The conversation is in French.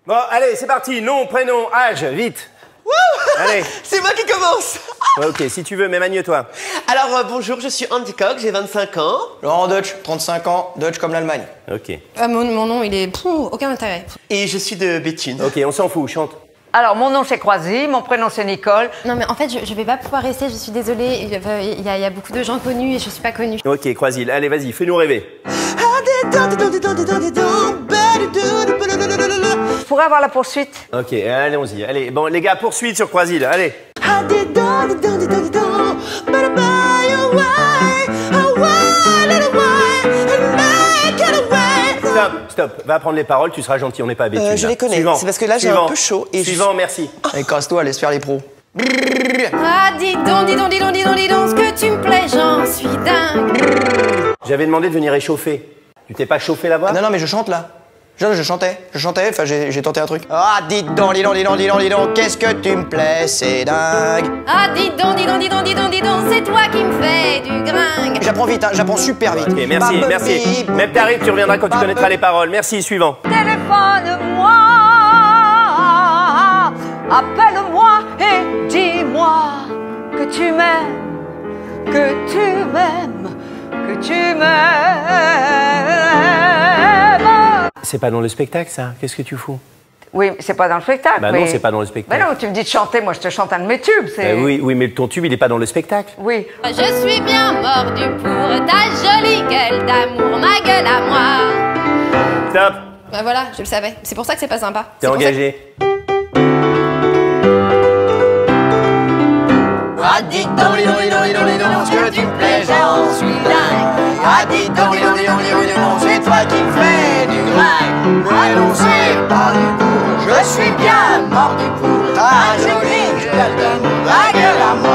Bon, allez, c'est parti. Nom, prénom, âge, vite. Wouh. Allez. C'est moi qui commence. Ouais, ok, si tu veux, mais Magne-toi. Alors, bonjour, je suis Andy Coq, j'ai 25 ans. Laurent Deutsch, 35 ans, Deutsch comme l'Allemagne. Ok. Mon nom, il est... aucun intérêt. Et je suis de Béthune. Ok, on s'en fout, chante. Alors, mon nom c'est Croisy, mon prénom c'est Nicole. Non, mais en fait, je vais pas pouvoir rester, je suis désolée. Il y a beaucoup de gens connus et je suis pas connue. Ok, Croisil, allez, vas-y, fais-nous rêver. Je pourrais avoir la poursuite? Ok, allons-y. Allez, bon, les gars, poursuite sur Croisil, allez. Stop, va prendre les paroles, tu seras gentil, on n'est pas à Béthune. Je les connais, c'est parce que là j'ai un peu chaud. Et Suivant, merci. Allez, casse-toi, laisse faire les pros. Ah, dis donc, ce que tu me plais, j'en suis dingue. J'avais demandé de venir réchauffer. Tu t'es pas chauffé la voix? Non, mais je chante là. Je chantais, enfin j'ai tenté un truc. Ah, dis donc, qu'est-ce que tu me plais, c'est dingue. Ah, dis donc, c'est toi qui me fais du gringue. J'apprends vite, hein, j'apprends super vite. Ok, merci. Même t'arrives, tu reviendras quand tu connaîtras les paroles. Merci, suivant. Téléphone-moi, appelle-moi et dis-moi que tu m'aimes, que tu m'aimes, que tu m'aimes. C'est pas dans le spectacle, ça. Qu'est-ce que tu fous? Oui, c'est pas dans le spectacle. Bah non, c'est pas dans le spectacle. Bah non, tu me dis de chanter, moi je te chante un de mes tubes. Oui, mais ton tube, il est pas dans le spectacle. Oui. Je suis bien mordu pour ta jolie gueule d'amour, ma gueule à moi. Stop. Bah voilà, je le savais. C'est pour ça que c'est pas sympa. T'es engagé. Ah, dis donc, ce que tu me plais, j'en suis dingue. Ah, dis donc, c'est toi qui me fais du gringue. Mais non, c'est pas du tout, je suis bien mordu pour ta jolie gueule d'amour, ma gueule à moi.